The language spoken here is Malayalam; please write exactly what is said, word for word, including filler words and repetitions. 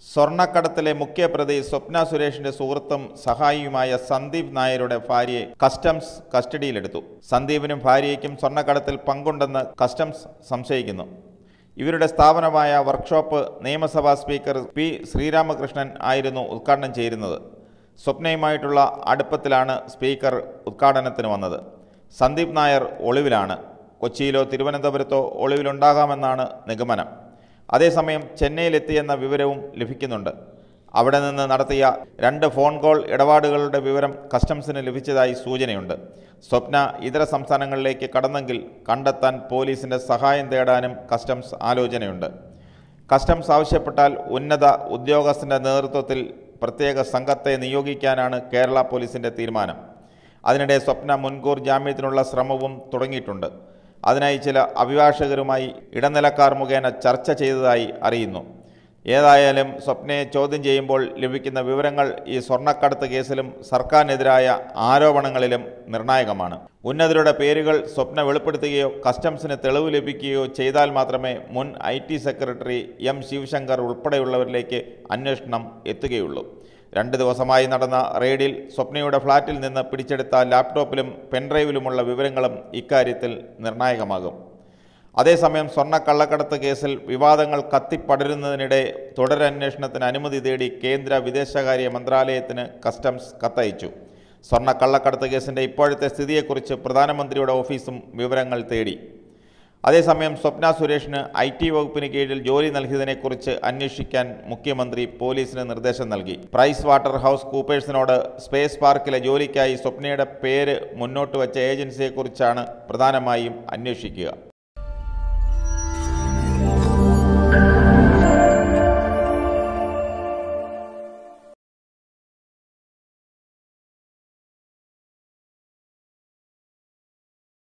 സ്വർണ്ണക്കടത്തിലെ മുഖ്യപ്രതി സ്വപ്ന സുരേഷിന്റെ സുഹൃത്തും സഹായിയുമായ സന്ദീപ് നായരുടെ ഭാര്യയെ കസ്റ്റംസ് കസ്റ്റഡിയിലെടുത്തു. സന്ദീപിനും ഭാര്യയ്ക്കും സ്വർണ്ണക്കടത്തിൽ പങ്കുണ്ടെന്ന് കസ്റ്റംസ് സംശയിക്കുന്നു. ഇവരുടെ സ്ഥാപനമായ വർക്ക്ഷോപ്പ് നിയമസഭാ സ്പീക്കർ പി ശ്രീരാമകൃഷ്ണൻ ആയിരുന്നു ഉദ്ഘാടനം ചെയ്യുന്നത്. സ്വപ്നയുമായിട്ടുള്ള അടുപ്പത്തിലാണ് സ്പീക്കർ ഉദ്ഘാടനത്തിന് വന്നത്. സന്ദീപ് നായർ ഒളിവിലാണ്. കൊച്ചിയിലോ തിരുവനന്തപുരത്തോ ഒളിവിലുണ്ടാകാമെന്നാണ് നിഗമനം. അതേസമയം ചെന്നൈയിലെത്തിയെന്ന വിവരവും ലഭിക്കുന്നുണ്ട്. അവിടെ നിന്ന് നടത്തിയ രണ്ട് ഫോൺ കോൾ ഇടപാടുകളുടെ വിവരം കസ്റ്റംസിന് ലഭിച്ചതായി സൂചനയുണ്ട്. സ്വപ്ന ഇതര സംസ്ഥാനങ്ങളിലേക്ക് കടന്നെങ്കിൽ കണ്ടെത്താൻ പോലീസിൻ്റെ സഹായം തേടാനും കസ്റ്റംസ് ആലോചനയുണ്ട്. കസ്റ്റംസ് ആവശ്യപ്പെട്ടാൽ ഉന്നത ഉദ്യോഗസ്ഥൻ്റെ നേതൃത്വത്തിൽ പ്രത്യേക സംഘത്തെ നിയോഗിക്കാനാണ് കേരള പോലീസിൻ്റെ തീരുമാനം. അതിനിടെ സ്വപ്ന മുൻകൂർ ജാമ്യത്തിനുള്ള ശ്രമവും തുടങ്ങിയിട്ടുണ്ട്. അതിനായി ചില അഭിഭാഷകരുമായി ഇടനിലക്കാർ മുഖേന ചർച്ച ചെയ്തതായി അറിയുന്നു. ഏതായാലും സ്വപ്നയെ ചോദ്യം ചെയ്യുമ്പോൾ ലഭിക്കുന്ന വിവരങ്ങൾ ഈ സ്വർണ്ണക്കടത്ത് കേസിലും സർക്കാരിനെതിരായ ആരോപണങ്ങളിലും നിർണായകമാണ്. ഉന്നതരുടെ പേരുകൾ സ്വപ്ന വെളിപ്പെടുത്തുകയോ കസ്റ്റംസിന് തെളിവ് ലഭിക്കുകയോ ചെയ്താൽ മാത്രമേ മുൻ I T secretary M Sivasankar ഉൾപ്പെടെയുള്ളവരിലേക്ക് അന്വേഷണം എത്തുകയുള്ളൂ. രണ്ട് ദിവസമായി നടന്ന റെയ്ഡിൽ സ്വപ്നയുടെ ഫ്ളാറ്റിൽ നിന്ന് പിടിച്ചെടുത്ത ലാപ്ടോപ്പിലും പെൻഡ്രൈവിലുമുള്ള വിവരങ്ങളും ഇക്കാര്യത്തിൽ നിർണായകമാകും. അതേസമയം സ്വർണ്ണക്കള്ളക്കടത്ത് കേസിൽ വിവാദങ്ങൾ കത്തിപ്പടരുന്നതിനിടെ തുടരന്വേഷണത്തിന് അനുമതി തേടി കേന്ദ്ര വിദേശകാര്യ മന്ത്രാലയത്തിന് കസ്റ്റംസ് കത്തയച്ചു. സ്വർണ്ണക്കള്ളക്കടത്ത് കേസിൻ്റെ ഇപ്പോഴത്തെ സ്ഥിതിയെക്കുറിച്ച് പ്രധാനമന്ത്രിയുടെ ഓഫീസും വിവരങ്ങൾ തേടി. അതേസമയം സ്വപ്ന സുരേഷിന് ഐ ടി വകുപ്പിന് കീഴിൽ ജോലി നൽകിയതിനെക്കുറിച്ച് അന്വേഷിക്കാൻ മുഖ്യമന്ത്രി പോലീസിന് നിർദ്ദേശം നൽകി. പ്രൈസ് വാട്ടർ ഹൗസ് കൂപ്പേഴ്സിനോട് സ്പേസ് പാർക്കിലെ ജോലിക്കായി സ്വപ്നയുടെ പേര് മുന്നോട്ട് വച്ച ഏജൻസിയെക്കുറിച്ചാണ് പ്രധാനമായും അന്വേഷിക്കുക.